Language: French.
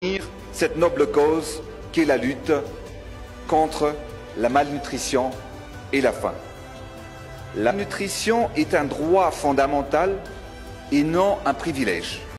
cette noble cause qu'est la lutte contre la malnutrition et la faim. La nutrition est un droit fondamental et non un privilège.